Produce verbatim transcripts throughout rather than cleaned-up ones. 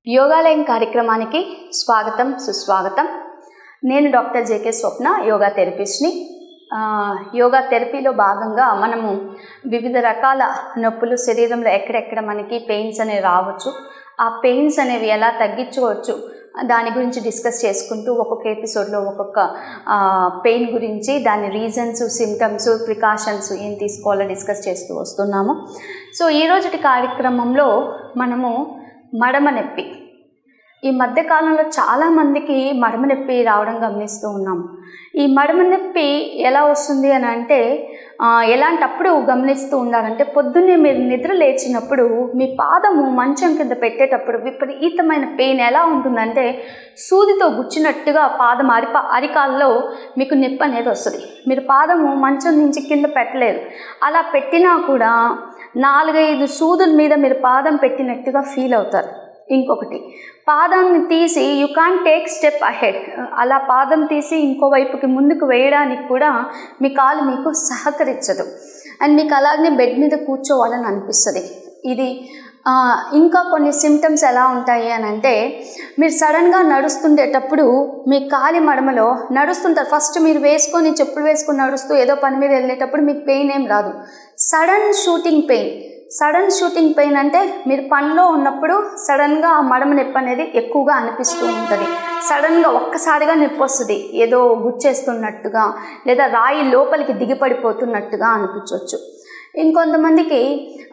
యోగాలయం కార్యక్రమానికి స్వాగతం సుస్వాగతం. నేను డాక్టర్ జేకే స్వప్న, యోగా థెరపిస్ట్ని. యోగా థెరపీలో భాగంగా మనము వివిధ రకాల నొప్పులు శరీరంలో ఎక్కడెక్కడ మనకి పెయిన్స్ అనేవి రావచ్చు, ఆ పెయిన్స్ అనేవి ఎలా తగ్గించుకోవచ్చు దాని గురించి డిస్కస్ చేసుకుంటూ ఒక్కొక్క ఎపిసోడ్లో ఒక్కొక్క పెయిన్ గురించి, దాని రీజన్స్, సిమ్టమ్స్, ప్రికాషన్స్ ఏం తీసుకోవాలో డిస్కస్ చేస్తూ వస్తున్నాము. సో ఈరోజుటి కార్యక్రమంలో మనము మడమ నొప్పి. ఈ మధ్యకాలంలో చాలామందికి మడమ నొప్పి రావడం గమనిస్తూ ఉన్నాము. ఈ మడమ నొప్పి ఎలా వస్తుంది అని అంటే ఎలాంటప్పుడు గమనిస్తూ ఉండాలంటే, పొద్దున్నే మీరు నిద్ర లేచినప్పుడు మీ పాదము మంచం కింద పెట్టేటప్పుడు విపరీతమైన పెయిన్ ఎలా ఉంటుందంటే, సూదితో గుచ్చినట్టుగా పాదం అరిప అరికాల్లో మీకు నొప్పి అనేది వస్తుంది. మీరు పాదము మంచం నుంచి కింద పెట్టలేరు. అలా పెట్టినా కూడా నాలుగైదు సూదుల మీద మీరు పాదం పెట్టినట్టుగా ఫీల్ అవుతారు. ఇంకొకటి, పాదాన్ని తీసి you can take step ahead, అలా పాదం తీసి ఇంకోవైపుకి ముందుకు వేయడానికి కూడా మీ కాలు మీకు సహకరించదు. అండ్ మీకు అలాగే బెడ్ మీద కూర్చోవాలని అనిపిస్తుంది. ఇది ఇంకా కొన్ని సిమ్టమ్స్ ఎలా ఉంటాయి అని అంటే, మీరు సడన్గా నడుస్తుండేటప్పుడు మీ కాలి మడమలో నడుస్తుంటారు. ఫస్ట్ మీరు వేసుకొని చెప్పులు వేసుకొని నడుస్తూ ఏదో పని మీద వెళ్ళేటప్పుడు మీకు పెయిన్ ఏం రాదు. Sudden shooting pain sudden shooting pain అంటే మీరు పనిలో ఉన్నప్పుడు సడన్గా ఆ మడమ నొప్పి అనేది ఎక్కువగా అనిపిస్తూ ఉంటుంది. సడన్గా ఒక్కసారిగా నొప్పి వస్తుంది, ఏదో గుచ్చేస్తున్నట్టుగా లేదా రాయి లోపలికి దిగిపడిపోతున్నట్టుగా అనిపించవచ్చు. ఇంకొంతమందికి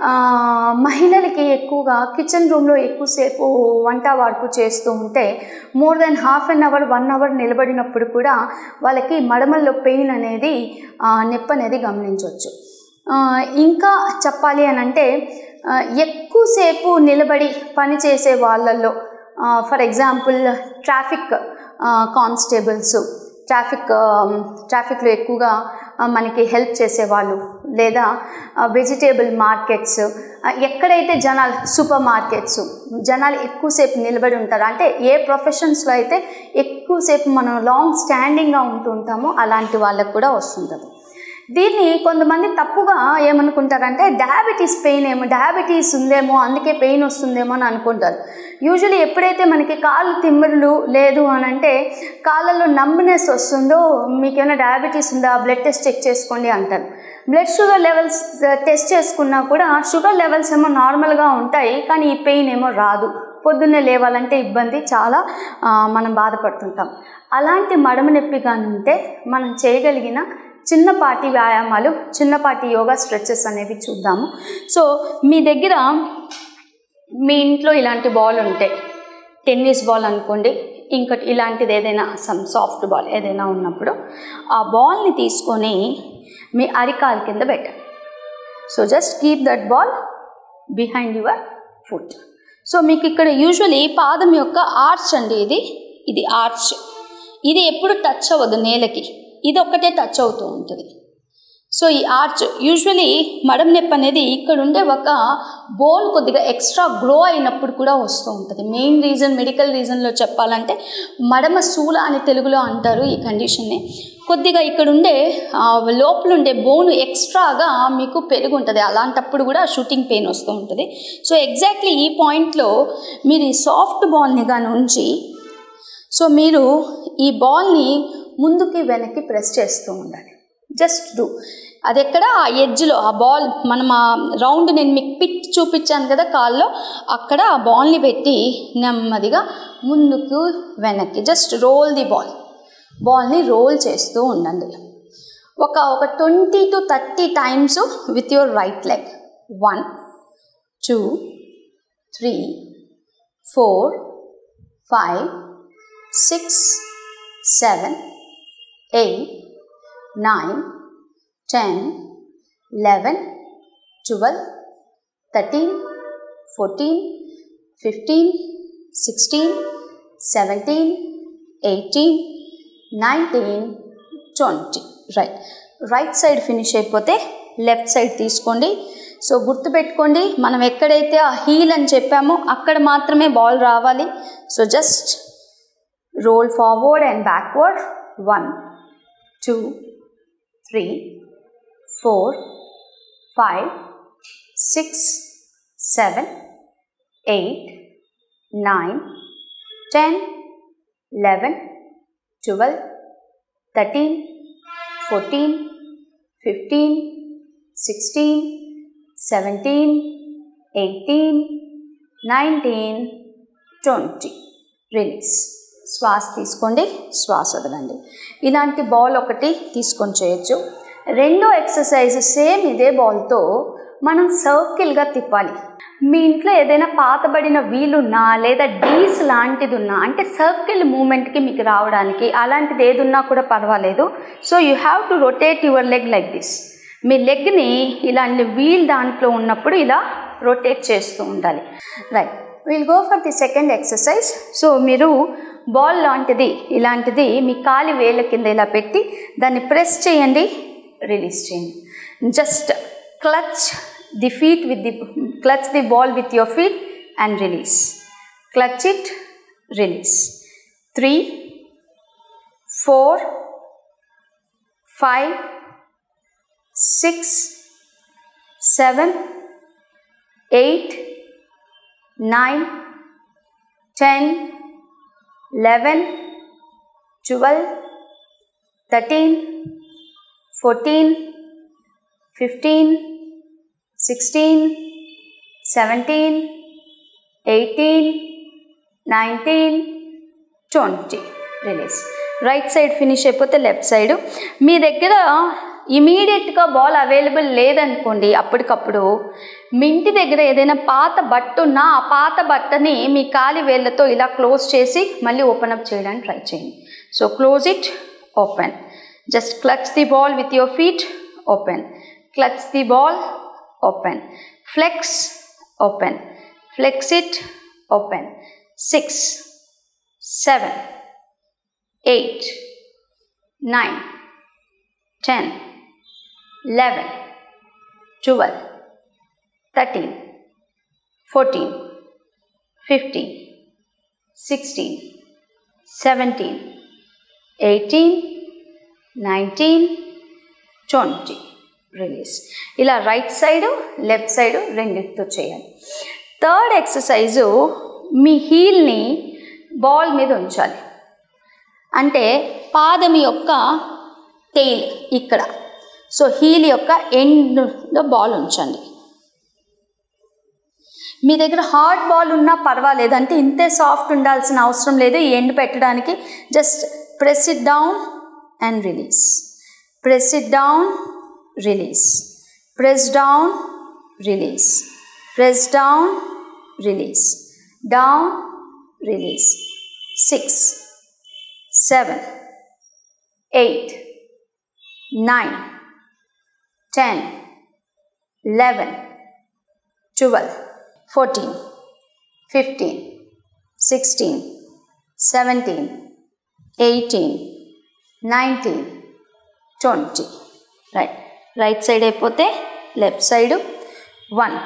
మహిళలకి ఎక్కువగా కిచెన్ రూమ్లో ఎక్కువసేపు వంట వార్పు చేస్తూ ఉంటే more than half an hour one hour నిలబడినప్పుడు కూడా వాళ్ళకి మడమల్లో పెయిన్ అనేది నొప్పి అనేది గమనించవచ్చు. ఇంకా చెప్పాలి అని అంటే, ఎక్కువసేపు నిలబడి పని చేసే వాళ్ళల్లో, for example traffic constables, traffic ట్రాఫిక్లో ఎక్కువగా మనకి హెల్ప్ చేసేవాళ్ళు, లేదా వెజిటేబుల్ మార్కెట్స్, ఎక్కడైతే జనాలు, సూపర్ మార్కెట్స్, జనాలు ఎక్కువసేపు నిలబడి ఉంటారు. అంటే ఏ ప్రొఫెషన్స్లో అయితే ఎక్కువసేపు మనం లాంగ్ స్టాండింగ్గా ఉంటూ ఉంటామో అలాంటి వాళ్ళకు కూడా వస్తుంటుంది. దీన్ని కొంతమంది తప్పుగా ఏమనుకుంటారంటే, డయాబెటీస్ పెయిన్ ఏమో, డయాబెటీస్ ఉందేమో అందుకే పెయిన్ వస్తుందేమో అని అనుకుంటారు. యూజువలీ ఎప్పుడైతే మనకి కాళ్ళు తిమ్మిరులు లేదు అని అంటే, కాళ్ళల్లో నంబ్నెస్ వస్తుందో మీకేమైనా డయాబెటీస్ ఉందా, బ్లడ్ టెస్ట్ చెక్ చేసుకోండి అంటారు. బ్లడ్ షుగర్ లెవెల్స్ టెస్ట్ చేసుకున్నా కూడా షుగర్ లెవెల్స్ ఏమో నార్మల్గా ఉంటాయి, కానీ ఈ పెయిన్ ఏమో రాదు. పొద్దున్నే లేవాలంటే ఇబ్బంది, చాలా మనం బాధపడుతుంటాం. అలాంటి మడమ నొప్పి కానీ ఉంటే మనం చేయగలిగిన చిన్నపాటి వ్యాయామాలు, చిన్నపాటి యోగా స్ట్రెచెస్ అనేవి చూద్దాము. సో మీ దగ్గర మీ ఇంట్లో ఇలాంటి బాల్ ఉంటే, టెన్నిస్ బాల్ అనుకోండి, ఇంకటి ఇలాంటిది ఏదైనా సమ్ సాఫ్ట్ బాల్ ఏదైనా ఉన్నప్పుడు ఆ బాల్ని తీసుకొని మీ అరికాలు కింద పెట్టండి. So just keep that ball behind your foot. So మీకు ఇక్కడ యూజువలీ పాదం యొక్క ఆర్చ్ అండి, ఇది ఇది ఆర్చ్, ఇది ఎప్పుడు టచ్ అవ్వదు నేలకి, ఇది ఒక్కటే టచ్ అవుతూ ఉంటుంది. సో ఈ ఆర్చ్ యూజువలీ మడమ నొప్పి అనేది ఇక్కడ ఉండే ఒక బోన్ కొద్దిగా ఎక్స్ట్రా గ్రో అయినప్పుడు కూడా వస్తూ ఉంటుంది. మెయిన్ రీజన్, మెడికల్ రీజన్లో చెప్పాలంటే మడమ శూల అని తెలుగులో అంటారు ఈ కండిషన్ని. కొద్దిగా ఇక్కడ ఉండే లోపల ఉండే బోన్ ఎక్స్ట్రాగా మీకు పెరుగు ఉంటుంది, అలాంటప్పుడు కూడా షూటింగ్ పెయిన్ వస్తూ ఉంటుంది. సో ఎగ్జాక్ట్లీ ఈ పాయింట్లో మీరు ఈ సాఫ్ట్ బాల్ని కానీ ఉంచి, సో మీరు ఈ బాల్ని ముందుకి వెనక్కి ప్రెస్ చేస్తూ ఉండాలి. జస్ట్ డూ అది ఎక్కడ, ఆ ఎడ్జ్లో ఆ బాల్, మనం ఆ రౌండ్ నేను మీకు పిట్ చూపించాను కదా కాల్లో, అక్కడ ఆ బాల్ని పెట్టి నెమ్మదిగా ముందుకు వెనక్కి జస్ట్ రోల్ ది బాల్, బాల్ని రోల్ చేస్తూ ఉండండి. ఒక ఒక twenty to thirty times with your right leg. One, two, three, four, five, six, seven, eight, nine, ten, eleven, twelve, thirteen, fourteen, fifteen, sixteen, seventeen, eighteen, nineteen, twenty. Right right side finish అయిపోతే left side తీసుకోండి. So గుర్తుపెట్టుకోండి, మనం ఎక్కడైతే ఆ heal అని చెప్పామో అక్కడ మాత్రమే బాల్ రావాలి. So just roll forward and backward. One, two, three, four, five, six, seven, eight, nine, ten, eleven, twelve, thirteen, fourteen, fifteen, sixteen, seventeen, eighteen, nineteen, twenty. Release. శ్వాస తీసుకోండి, శ్వాస వదలండి. ఇలాంటి బాల్ ఒకటి తీసుకొని చేయొచ్చు. రెండో ఎక్సర్సైజ్ సేమ్ ఇదే బాల్తో మనం సర్కిల్గా తిప్పాలి. మీ ఇంట్లో ఏదైనా పాతబడిన వీలున్నా లేదా డీస్ లాంటిది ఉన్నా, అంటే సర్కిల్ మూమెంట్కి మీకు రావడానికి అలాంటిది ఏది ఉన్నా కూడా పర్వాలేదు. So you have to rotate your leg like this. మీ లెగ్ని ఇలాంటి వీల్ దాంట్లో ఉన్నప్పుడు ఇలా రొటేట్ చేస్తూ ఉండాలి. Right, will go for the second exercise. So మీరు బాల్ లాంటిది ఇలాంటిది మీ కాలి వేళ్ళ కింద ఇలా పెట్టి దాన్ని ప్రెస్ చేయండి, రిలీజ్ చేయండి. Just clutch the feet with the clutch the ball with your feet and release. Clutch it, release. Three, four, five, six, seven, eight, nine, ten, eleven, twelve, thirteen, fourteen, fifteen, sixteen, seventeen, eighteen, nineteen, twenty. Release. Right side finish అయిపోతే left side. మీ దగ్గర ఇమీడియట్గా ball available లేదనుకోండి, అప్పటికప్పుడు మీ ఇంటి దగ్గర ఏదైనా పాత బట్ట ఉన్నా ఆ పాత బట్టని మీ కాలి వేళ్ళతో ఇలా క్లోజ్ చేసి మళ్ళీ ఓపెన్ అప్ చేయడానికి ట్రై చేయండి. So close it, open. Just clutch the ball with your feet, open. Clutch the ball, open. Flex, open. Flex it, open. Six, seven, eight, nine, ten, eleven, twelve, thirteen, fourteen, fifteen, sixteen, seventeen, eighteen, nineteen, twenty. Release. ఇలా right side left side రెండింటితో చేయాలి. Third exercise మీ హీల్ని ball మీద ఉంచాలి. అంటే పాదం యొక్క టెయిల్ ఇక్కడ. సో హీల్ యొక్క ఎండ్లో బాల్ ఉంచండి. మీ దగ్గర హార్డ్ బాల్ ఉన్నా పర్వాలేదు, అంటే ఇంతే సాఫ్ట్ ఉండాల్సిన అవసరం లేదు ఈ ఎండ్ పెట్టడానికి. Just press it down and release. Press it down, release. Press down, release. Press down, release. Down, release. Six, seven, eight, nine, ten, eleven, twelve, fourteen, fifteen, sixteen, seventeen, eighteen, nineteen, twenty. Right. Right side అయిపోతే left side. One,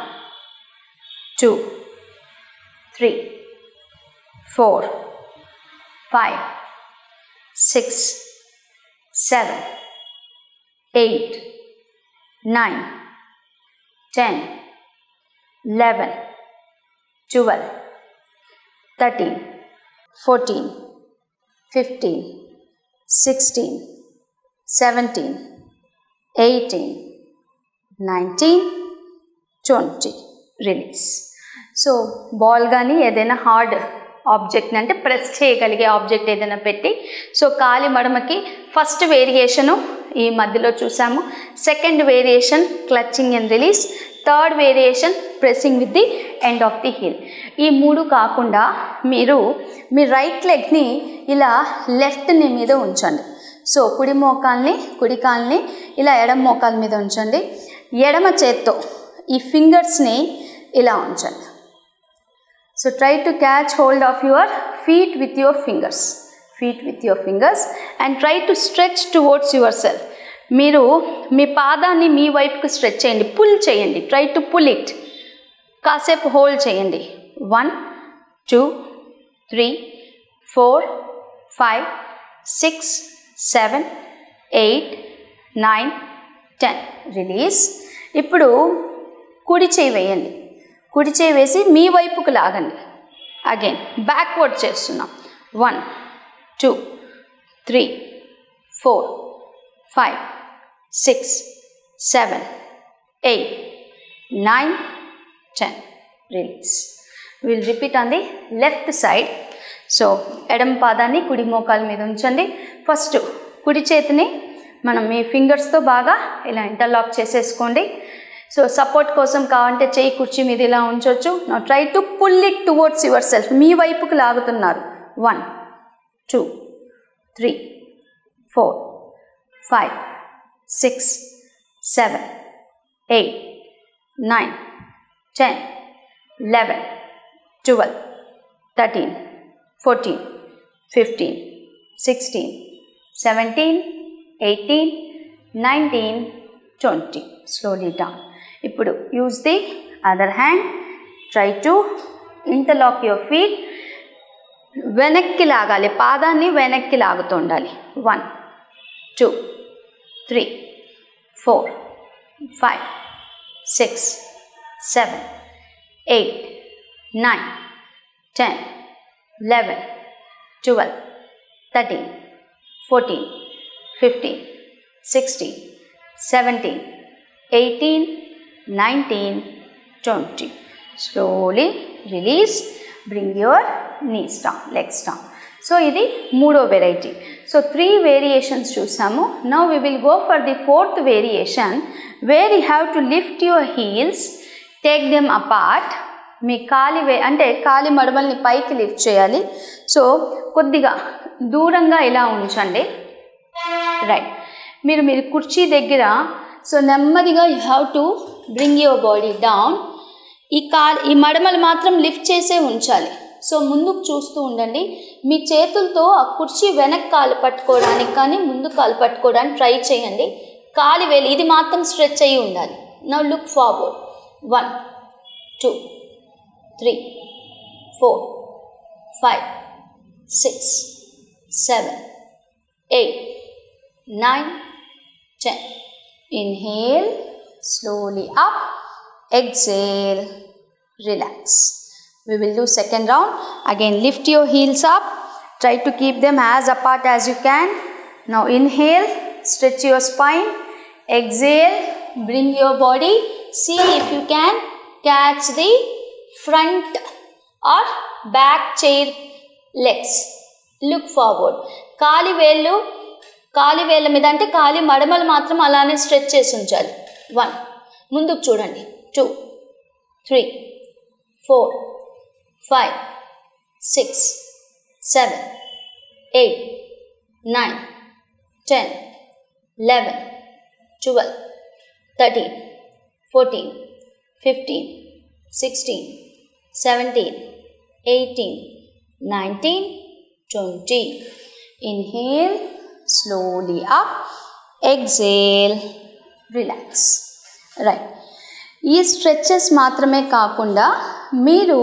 two, three, four, five, six, seven, eight, nine, ten, eleven, twelve, thirteen, fourteen, fifteen, sixteen, seventeen, eighteen, nineteen, twenty. Release. So ball కానీ ఏదైనా hard ఆబ్జెక్ట్ని, అంటే press చేయగలిగే object ఏదైనా పెట్టి, so కాలి మడమకి first variation ఈ మధ్యలో చూసాము. Second variation clutching and release. Third variation pressing with the end of the heel. ఈ మూడు కాకుండా మీరు మీ రైట్ లెగ్ని ఇలా లెఫ్ట్ నీ మీద ఉంచండి. సో కుడి మోకాల్ని కుడి కాల్ని ఇలా ఎడమ మోకాల మీద ఉంచండి. ఎడమ చేత్తో ఈ ఫింగర్స్ని ఇలా ఉంచండి. So try to catch hold of your feet with your fingers. Feet with your fingers and try to stretch towards yourself. మీరు మీ పాదాన్ని మీ వైపుకు స్ట్రెచ్ చేయండి, పుల్ చేయండి. Try to pull it. కాసేపు హోల్డ్ చేయండి. One, two, three, four, five, six, seven, eight, nine, ten. Release. ఇప్పుడు కుడి చేయి వేయండి. కుడి చేయి వేసి మీ వైపుకు లాగండి. అగైన్ బ్యాక్వర్డ్ చేస్తున్నాం. One two three four five six seven eight nine ten. Release. Will repeat on the left side. So ఎడమ పాదాన్ని కుడి మోకాల మీద ఉంచండి. ఫస్ట్ కుడి చేతిని మనం మీ ఫింగర్స్తో బాగా ఇలా ఇంటర్లాక్ చేసేసుకోండి. సో సపోర్ట్ కోసం కావాలంటే చెయ్యి కుర్చీ మీద ఇలా ఉంచవచ్చు. Now try to pull it towards yourself. మీ వైపుకు లాగుతున్నారు. One two three four five six seven eight nine ten eleven twelve thirteen fourteen fifteen sixteen seventeen eighteen nineteen twenty. Slowly down. ఇప్పుడు use the other hand. Try to interlock your feet. వెనక్కి లాగాలి, పాదాన్ని వెనక్కి లాగుతూ ఉండాలి. One two three four five six seven eight nine ten eleven twelve thirteen fourteen fifteen sixteen seventeen eighteen nineteen twenty. Slowly release. Bring your knees down, legs down. So ఇది మూడో variety. So three variations చూసాము. Now we will go for the fourth variation where you have to lift your heels, take them apart. మీ కాలి వే అంటే కాలి మడమల్ని పైకి lift చేయాలి. సో కొద్దిగా దూరంగా ఇలా ఉంచండి. రైట్. మీరు మీరు కుర్చీ దగ్గర సో నెమ్మదిగా you have to bring your body down. ఈ కాలు ఈ మడమలు మాత్రం లిఫ్ట్ చేసే ఉంచాలి. సో ముందుకు చూస్తూ ఉండండి. మీ చేతులతో ఆ కుర్చీ వెనక్కి కాలు పట్టుకోవడానికి కానీ ముందు కాలు పట్టుకోవడానికి ట్రై చేయండి. కాలి వేలు ఇది మాత్రం స్ట్రెచ్ అయ్యి ఉండాలి. Now look forward. One two three four five six seven eight nine ten. Inhale, slowly up, exhale, relax. We will do second round. Again lift your heels up, try to keep them as apart as you can. Now inhale, stretch your spine, exhale, bring your body, see if you can catch the front or back chair legs. Look forward. కాలి వేళ్ళు కాలి వేళ్ళ మీద అంటే కాలి మడమలు మాత్రం అలానే stretch చేసి ఉంచాలి. వన్ ముందుకు చూడండి. Two three four five six seven eight nine ten eleven twelve thirteen fourteen fifteen sixteen seventeen eighteen nineteen twenty. Inhale, slowly up, exhale, relax. Right. ఈ స్ట్రెచెస్ మాత్రమే కాకుండా మీరు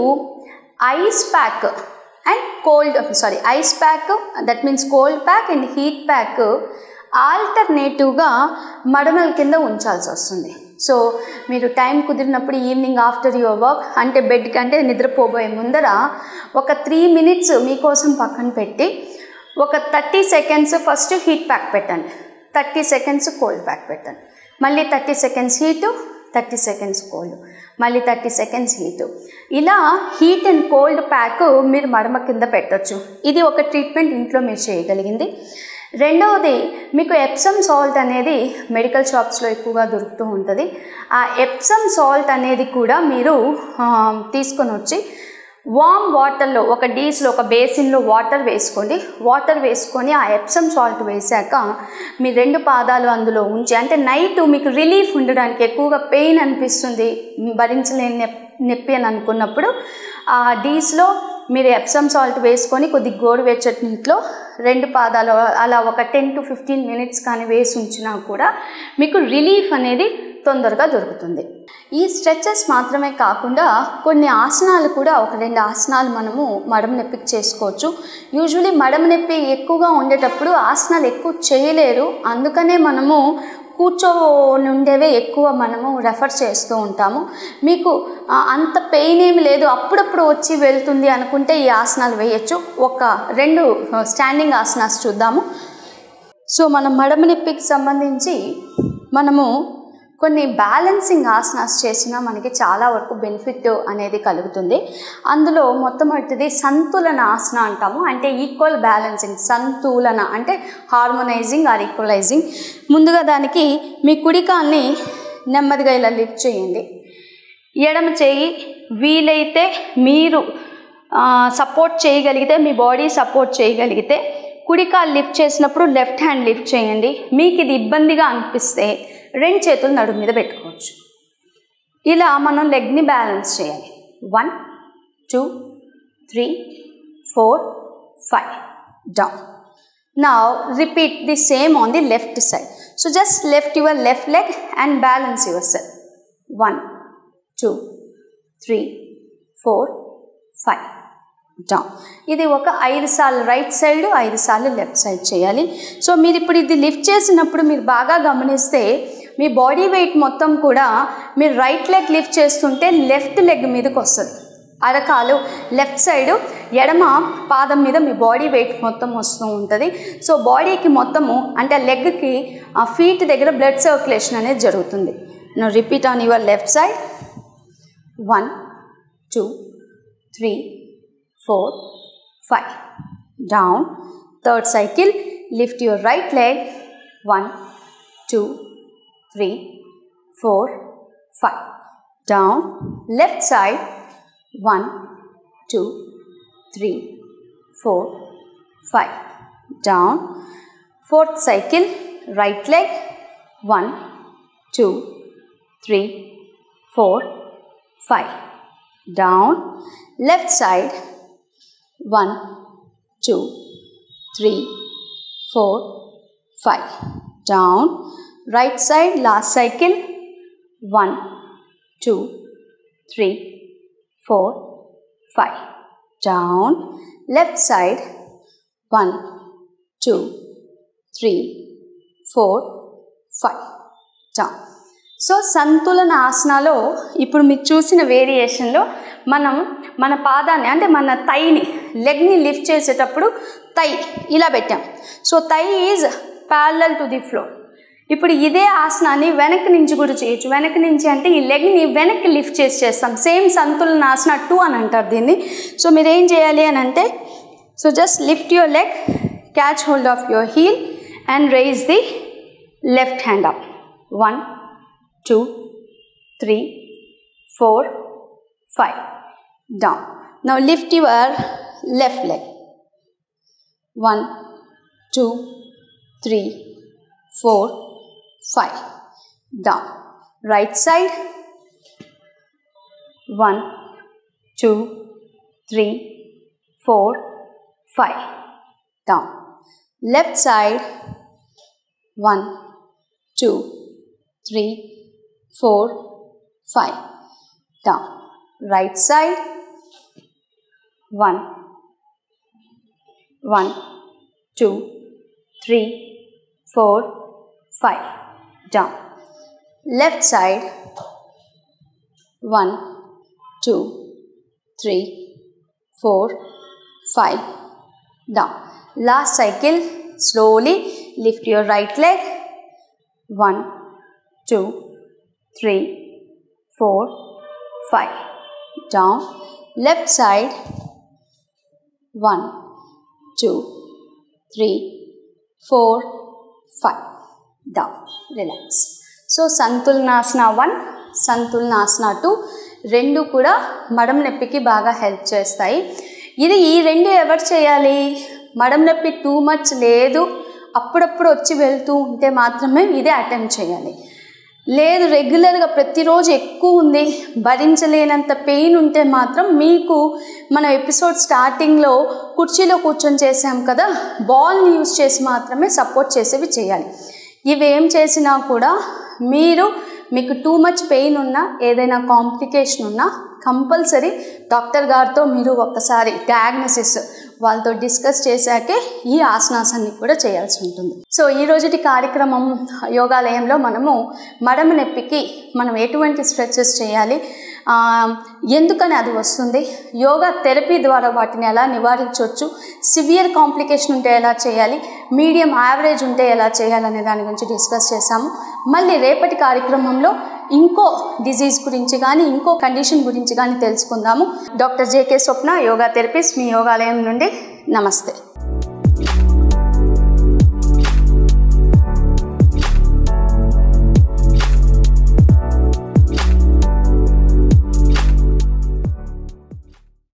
ice pack and cold sorry ice pack that means cold pack and heat pack ఆల్టర్నేటివ్గా మడమల కింద ఉంచాల్సి వస్తుంది. So మీరు time కుదిరినప్పుడు ఈవినింగ్ ఆఫ్టర్ యువర్ వర్క్ అంటే బెడ్కి అంటే నిద్రపోబోయే ముందర ఒక త్రీ మినిట్స్ మీకోసం పక్కన పెట్టి ఒక thirty seconds first heat pack పెట్టండి, థర్టీ సెకండ్స్ కోల్డ్ ప్యాక్ పెట్టండి, మళ్ళీ thirty seconds heat, thirty seconds cold, మళ్ళీ థర్టీ సెకండ్స్ హీటు. ఇలా హీట్ అండ్ కోల్డ్ ప్యాక్ మీరు మడమ కింద పెట్టచ్చు. ఇది ఒక ట్రీట్మెంట్ ఇంట్లో మీరు చేయగలిగింది. రెండవది మీకు ఎప్సమ్ సాల్ట్ అనేది మెడికల్ షాప్స్లో ఎక్కువగా దొరుకుతూ ఉంటుంది. ఆ ఎప్సమ్ సాల్ట్ అనేది కూడా మీరు తీసుకొని వచ్చి వామ్ వాటర్లో ఒక డీస్లో ఒక బేసిన్లో వాటర్ వేసుకోండి. వాటర్ వేసుకొని ఆ ఎప్సమ్ సాల్ట్ వేసాక మీ రెండు పాదాలు అందులో ఉంచి అంటే నైట్ మీకు రిలీఫ్ ఉండడానికి ఎక్కువగా పెయిన్ అనిపిస్తుంది భరించలేని నొప్పి అని అనుకున్నప్పుడు ఆ డీస్లో మీరు ఎప్సమ్ సాల్ట్ వేసుకొని కొద్ది గోరువెచ్చటి నీటిలో రెండు పాదాలు అలా ఒక టెన్ టు ఫిఫ్టీన్ మినిట్స్ కానీ వేసి ఉంచినా కూడా మీకు రిలీఫ్ అనేది తొందరగా దొరుకుతుంది. ఈ స్ట్రెచెస్ మాత్రమే కాకుండా కొన్ని ఆసనాలు కూడా ఒక రెండు ఆసనాలు మనము మడమ నొప్పికి చేసుకోవచ్చు. యూజువలీ మడమ నొప్పి ఎక్కువగా ఉండేటప్పుడు ఆసనాలు ఎక్కువ చేయలేరు, అందుకనే మనము కూర్చొని ఉండేవే ఎక్కువ మనము రెఫర్ చేస్తూ ఉంటాము. మీకు అంత పెయిన్ ఏమి లేదు, అప్పుడప్పుడు వచ్చి వెళ్తుంది అనుకుంటే ఈ ఆసనాలు వేయచ్చు. ఒక రెండు స్టాండింగ్ ఆసనాస్ చూద్దాము. సో మన మడమ నొప్పికి సంబంధించి మనము కొన్ని బ్యాలెన్సింగ్ ఆసనాస్ చేసినా మనకి చాలా వరకు బెనిఫిట్ అనేది కలుగుతుంది. అందులో మొట్టమొదటిది సంతులన ఆసన అంటాము, అంటే ఈక్వల్ బ్యాలెన్సింగ్. సంతులన అంటే హార్మోనైజింగ్ ఆర్ ఈక్వలైజింగ్. ముందుగా దానికి మీ కుడికాల్ని నెమ్మదిగా ఇలా లిఫ్ట్ చేయండి. ఎడమ చేయి వీలైతే మీరు సపోర్ట్ చేయగలిగితే, మీ బాడీ సపోర్ట్ చేయగలిగితే కుడికాలు లిఫ్ట్ చేసినప్పుడు లెఫ్ట్ హ్యాండ్ లిఫ్ట్ చేయండి. మీకు ఇది ఇబ్బందిగా అనిపిస్తే రెండు చేతులు నడుము మీద పెట్టుకోవచ్చు. ఇలా మనం లెగ్ని బ్యాలెన్స్ చేయాలి. One two three four five down. Now repeat the same on the left side. So just left your left leg and balance yourself. One two three four five down. ఇది ఒక ఐదు సార్లు right side, ఐదు సార్లు left side చేయాలి. So మీరు ఇప్పుడు ఇది లిఫ్ట్ చేసినప్పుడు మీరు బాగా గమనిస్తే మీ బాడీ వెయిట్ మొత్తం కూడా మీరు రైట్ లెగ్ లిఫ్ట్ చేస్తుంటే లెఫ్ట్ లెగ్ మీదకి వస్తుంది. అరకాలు లెఫ్ట్ సైడు, ఎడమ పాదం మీద మీ బాడీ వెయిట్ మొత్తం వస్తూ ఉంటుంది. సో బాడీకి మొత్తము అంటే లెగ్కి ఆ ఫీట్ దగ్గర బ్లడ్ సర్క్యులేషన్ అనేది జరుగుతుంది. Now repeat on your left side. One two three four five down. Third cycle, lift your right leg. One two three four five down. Left side. One two three four five down. Fourth cycle, right leg. One two three four five down. Left side. One two three four five down. Right side, last cycle. One two three four five down. Left side. One two three four five down. So సంతులన ఆసనాలో ఇప్పుడు మీకు చూసిన వేరియేషన్లో మనం మన పాదాన్ని అంటే మన థైని లెగ్ని లిఫ్ట్ చేసేటప్పుడు థై ఇలా పెట్టాం. So thigh is parallel to the floor. ఇప్పుడు ఇదే ఆసనాన్ని వెనక్కి నుంచి కూడా చేయొచ్చు. వెనక్కి నుంచి అంటే ఈ లెగ్ని వెనక్కి లిఫ్ట్ చేసి చేస్తాం. సేమ్ సంతులన ఆసన టూ అని అంటారు దీన్ని. సో మీరు ఏం చేయాలి అని అంటే, so just lift your leg, catch hold of your heel and raise the left hand up. One two three four five down. Now lift your left leg. One two three four five down. Right side. One two three four five down. Left side. One two three four five down. Right side. One, one, two, three, four, five, down. Left side. One, two, three, four, five, down. Last cycle, slowly lift your right leg. One, two, three, four, five, down. Left side. One, two, three, four, five, down. Relax. So సంతులనాసన one, సంతులనాసన two రెండు కూడా మడం నొప్పికి బాగా help చేస్తాయి. ఇది ఈ రెండు ఎవరు చేయాలి? మడం నొప్పి టూ మచ్ లేదు, అప్పుడప్పుడు వచ్చి వెళ్తూ ఉంటే మాత్రమే ఇదే అటెంప్ట్ చేయాలి. లేదు రెగ్యులర్గా ప్రతిరోజు ఎక్కువ ఉంది, భరించలేనంత పెయిన్ ఉంటే మాత్రం మీకు మన ఎపిసోడ్ స్టార్టింగ్లో కుర్చీలో కూర్చొని చేసాం కదా, బాల్ని యూజ్ చేసి మాత్రమే సపోర్ట్ చేసేవి చేయాలి. ఇవేం చేసినా కూడా మీరు మీకు టూ మచ్ పెయిన్ ఉన్నా, ఏదైనా కాంప్లికేషన్ ఉన్నా కంపల్సరీ డాక్టర్ గారితో మీరు ఒక్కసారి డయాగ్నోసిస్ వాళ్ళతో డిస్కస్ చేశాకే ఈ ఆసనాస్ అన్ని కూడా చేయాల్సి ఉంటుంది. సో ఈ రోజుటి కార్యక్రమం యోగాలయంలో మనము మడమ నొప్పికి మనం ఎటువంటి స్ట్రెచెస్ చేయాలి, ఎందుకని అది వస్తుంది, యోగా థెరపీ ద్వారా వాటిని ఎలా నివారించవచ్చు, సివియర్ కాంప్లికేషన్ ఉంటే ఎలా చేయాలి, మీడియం యావరేజ్ ఉంటే ఎలా చేయాలనే దాని గురించి డిస్కస్ చేశాము. మళ్ళీ రేపటి కార్యక్రమంలో ఇంకో డిజీజ్ గురించి కానీ ఇంకో కండిషన్ గురించి కానీ తెలుసుకుందాము. Doctor JK Swapna, yoga therapist, మీ యోగాలయం నుండి. నమస్తే.